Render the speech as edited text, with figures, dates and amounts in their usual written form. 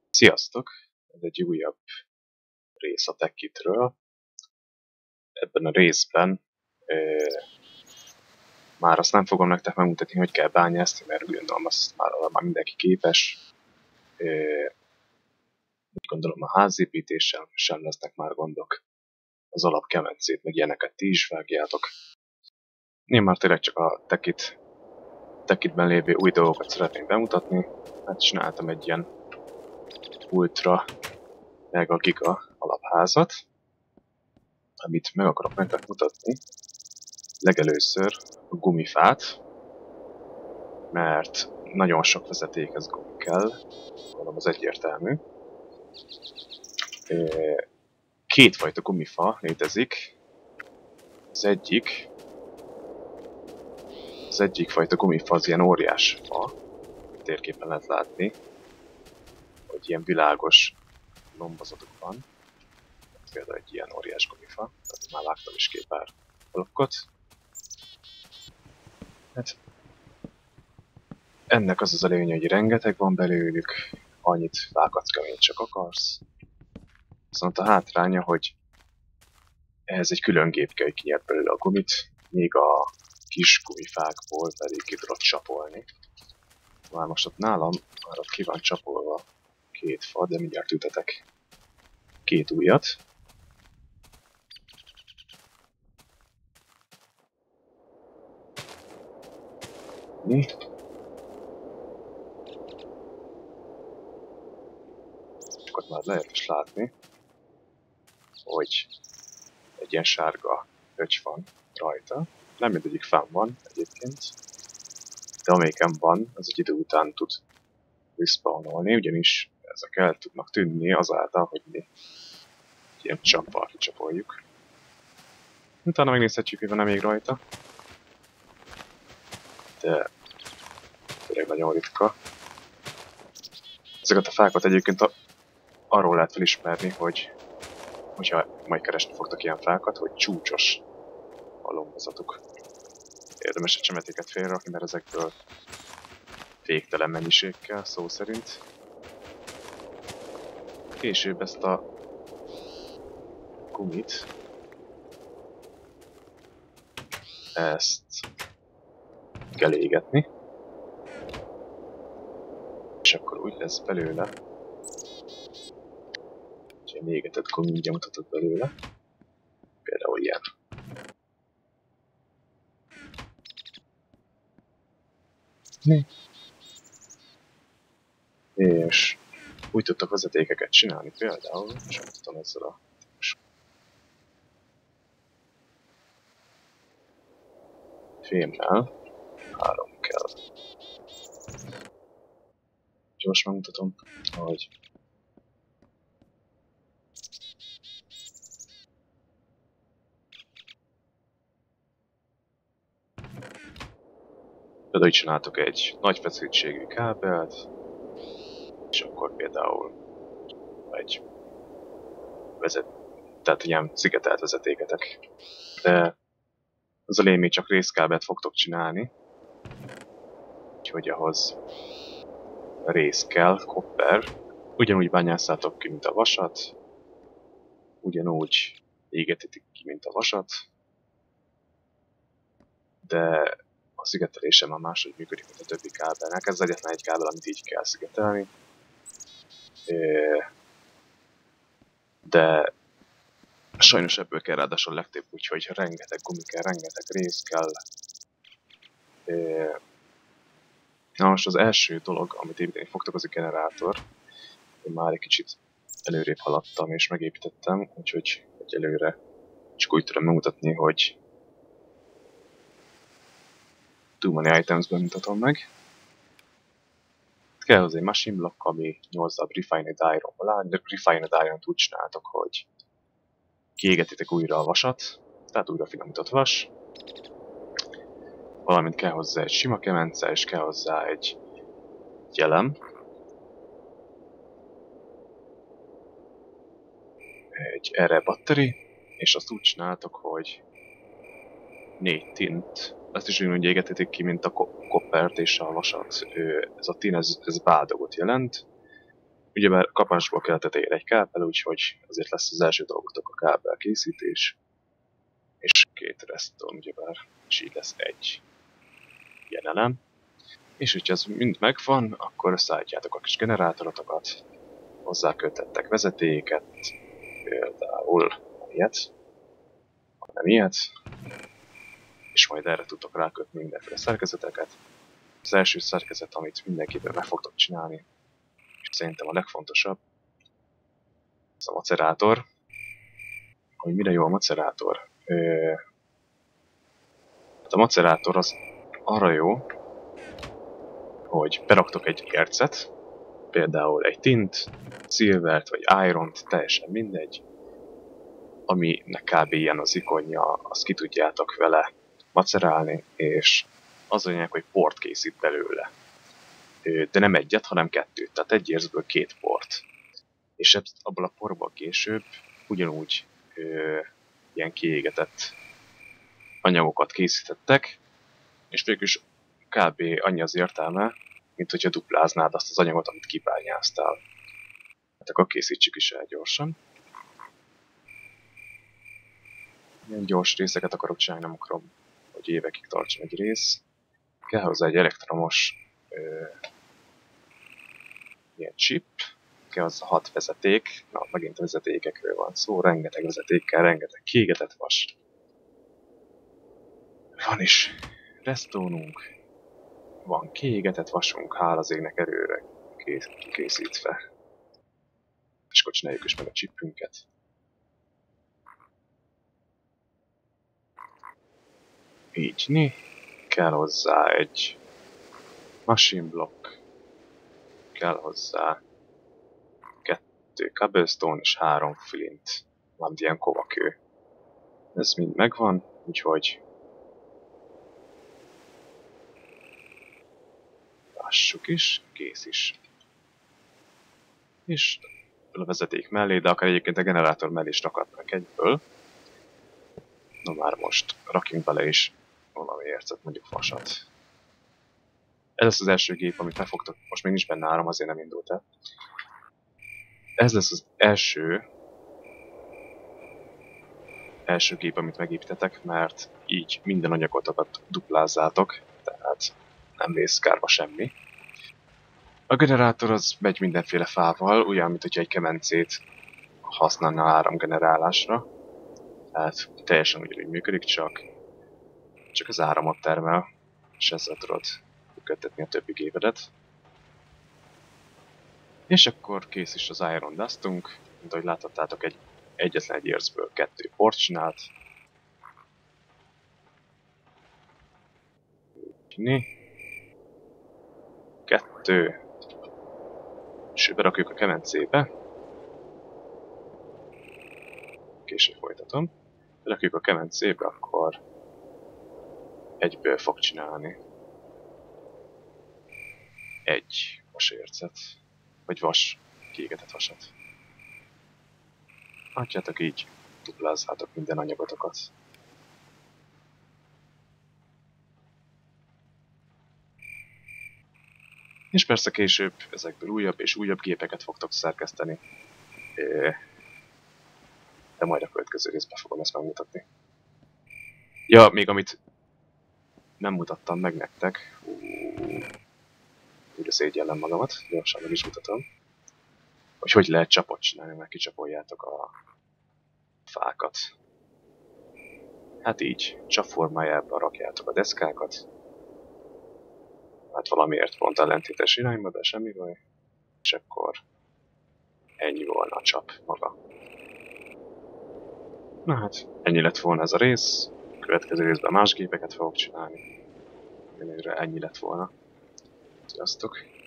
Sziasztok! Ez egy újabb rész a TechKit-ről. Ebben a részben már azt nem fogom nektek megmutatni, hogy kell bányászni, mert úgy gondolom, azt már mindenki képes. Úgy gondolom, a házépítéssel sem lesznek már gondok. Az alapkemencét, meg ilyeneket ti is vágjátok. Én már tényleg csak a TechKit-ben lévő új dolgokat szeretném bemutatni. Hát csináltam egy ilyen ultra mega giga alapházat, amit meg akarok nektek mutatni. Legelőször a gumifát, mert nagyon sok vezetékhez gumi kell, gondolom az egyértelmű. Kétfajta gumifa létezik. Az egyik fajta gumifa az ilyen óriás fa, a térképen lehet látni, hogy ilyen világos lombozatok van. Például egy ilyen óriás gumifa, tehát már láttam is két pár blokkot. Hát, ennek az az előnye, hogy rengeteg van belőlük, annyit fákacka, mint csak akarsz. Viszont a hátránya, hogy ehhez egy külön gép kell, hogy kinyert belőle a gumit, még a kis gumifákból pedig ki tudod csapolni. Már most ott nálam, már ott ki van csapolva két fa, de mindjárt ütetek két újat. Akkor már lehet is látni, hogy egy ilyen sárga pöcs van rajta. Nem mindegyik fenn van egyébként, de amelyiken van, az egy idő után tud respawnolni, ugyanis ezek el tudnak tűnni azáltal, hogy mi ilyen csappal kicsapoljuk. Utána megnézhetjük, hogy van-e még rajta. De tényleg nagyon ritka. Ezeket a fákat egyébként arról lehet felismerni, hogyha majd keresni fogtok ilyen fákat, hogy csúcsos a lombozatuk. Érdemes a csemetéket félrerakni, mert ezekből végtelen mennyiség kell, szó szerint. Később ezt a gumit, ezt kell égetni, és akkor úgy lesz belőle, hogy ilyen égetett gumi nyomtatott belőle, például ilyen. És úgy tudtak vezetékeket csinálni például, és mutatom ezzel a fémmel, 3 kell. Gyors megmutatom, hogy például így csináltok egy nagy feszültségű kábelt, és akkor például egy tehát ilyen szigetelt vezetéketek. De az a lényeg, csak részkábelt fogtok csinálni, úgyhogy ahhoz rész kell, copper. Ugyanúgy bányásszátok ki, mint a vasat, ugyanúgy égetitek ki, mint a vasat, de a szigetelése már máshogy működik, mint a többi kábelnek. Ez egyetlen egy kábel, amit így kell szigetelni. De sajnos ebből kell ráadásul legtöbb, úgyhogy rengeteg gumi kell, rengeteg rész kell. Na most az első dolog, amit építeni fogtok, az a generátor. Én már egy kicsit előrébb haladtam és megépítettem, úgyhogy egyelőre csak úgy tudom megmutatni, hogy Too Many Items-ben mutatom meg. Kell hozzá egy machine block, ami 8 darab Refined Iron-ból áll, de Refined Iron-t úgy csináltok, hogy kiégetitek újra a vasat, tehát újra finomított vas, valamint kell hozzá egy sima kemence, és kell hozzá egy jelem, egy erre batteri, és azt úgy csináltok, hogy 4 tint, ezt is úgy égetitek ki, mint a koppert és a vasat. Ez a tin, ez báldogot jelent, Ugyebár kapásból kell tetejére egy kábel, úgyhogy azért lesz az első dolgotok a kábel készítés. És 2 redstone, ugyebár, és így lesz egy ilyen elem. És hogyha ez mind megvan, akkor összeállítjátok a kis generátorotokat, hozzákötettek vezetéket, például ilyet, nem ilyet, és majd erre tudtok rákötni mindenféle szerkezeteket. Az első szerkezet, amit mindenképpen meg fogtok csinálni, és szerintem a legfontosabb, az a macerátor. Hogy mire jó a macerátor? Hát a macerátor az arra jó, hogy beraktok egy ércet, például egy tint, silvert vagy iront, teljesen mindegy, aminek kb. Ilyen az ikonja, azt ki tudjátok vele macerálni, és az a lényeg, hogy port készít belőle. De nem egyet, hanem 2, tehát egy érzből 2 port. És abból a porból később ugyanúgy ilyen kiégetett anyagokat készítettek, és végülis kb. Annyi az értelme, mint hogyha dupláznád azt az anyagot, amit kibányáztál. Hát akkor készítsük is el gyorsan. Ilyen gyors részeket akarok csinálni, nem akarom, hogy évekig tartson egy rész. Kell hozzá egy elektromos ilyen chip, kell hozzá 6 vezeték, na megint a vezetékekről van szó, rengeteg vezetékkel, rengeteg kiégetett vas. Van is redstone-unk, van kiégetett vasunk, hála az égnek erőre készítve. És akkor csináljuk is meg a chipünket. Így, kell hozzá egy machine block, kell hozzá 2 cobblestone és 3 flint, van ilyen kovakő. Ez mind megvan, úgyhogy lássuk is, kész is. És a vezeték mellé, de akár egyébként a generátor mellé is rakadnak egyből. Na már most rakjunk bele is valami ércet, mondjuk vasat. Ez lesz az első gép, amit megfogtok. Most még nincs benne áram, azért nem indult el. Ez lesz az első gép, amit megépítetek, mert így minden anyagotokat duplázzátok, tehát nem vész kárba semmi. A generátor az megy mindenféle fával, olyan, mint hogyha egy kemencét használna áramgenerálásra. Tehát teljesen ugyanúgy működik, csak az áramot termel, és ezzel tudod működtetni a többi gépedet. És akkor kész is az Iron Dustunk, mint ahogy láthattátok, egyetlen egy érzből 2 port csinált. 2. És berakjuk a kemencébe. Később folytatom. Berakjuk a kemencébe, akkor egyből fog csinálni egy vasércet, vagy kiégetett vasat. Látjátok, így duplázzátok minden anyagotokat. És persze később ezekből újabb és újabb gépeket fogtok szerkeszteni. De majd a következő részben fogom ezt megmutatni. Ja, még amit nem mutattam meg nektek. Úgy szégyellem magamat, gyorsan meg is mutatom. Hogy lehet csapot csinálni, mert kicsapoljátok a fákat. Hát így, csap formájában rakjátok a deszkákat. Hát valamiért pont ellentétes irányba, de semmi baj. És akkor ennyi volna a csap maga. Na hát, ennyi lett volna ez a rész. A következő részben más gépeket fogok csinálni. Ennyi lett volna. Sziasztok!